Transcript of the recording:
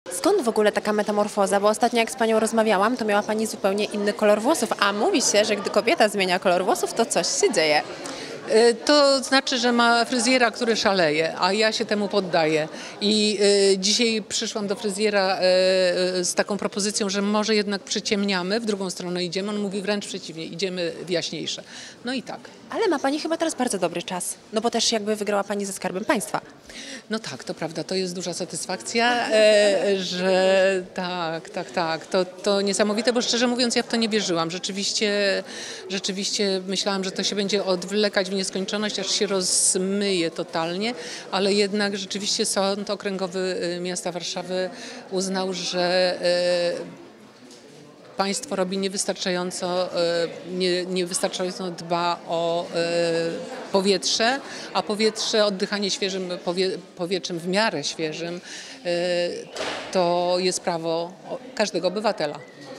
Skąd w ogóle taka metamorfoza? Bo ostatnio jak z Panią rozmawiałam, to miała Pani zupełnie inny kolor włosów, a mówi się, że gdy kobieta zmienia kolor włosów, to coś się dzieje. To znaczy, że ma fryzjera, który szaleje, a ja się temu poddaję. I dzisiaj przyszłam do fryzjera z taką propozycją, że może jednak przyciemniamy, w drugą stronę idziemy. On mówi wręcz przeciwnie, idziemy w jaśniejsze. No i tak. Ale ma Pani chyba teraz bardzo dobry czas, no bo też jakby wygrała Pani ze Skarbem Państwa. No tak, to prawda, to jest duża satysfakcja, że tak, to niesamowite, bo szczerze mówiąc ja w to nie wierzyłam. Rzeczywiście myślałam, że to się będzie odwlekać w nieskończoność, aż się rozmyje totalnie, ale jednak rzeczywiście Sąd Okręgowy Miasta Warszawy uznał, że państwo robi niewystarczająco dba o powietrze, a powietrze, oddychanie świeżym powietrzem w miarę świeżym to jest prawo każdego obywatela.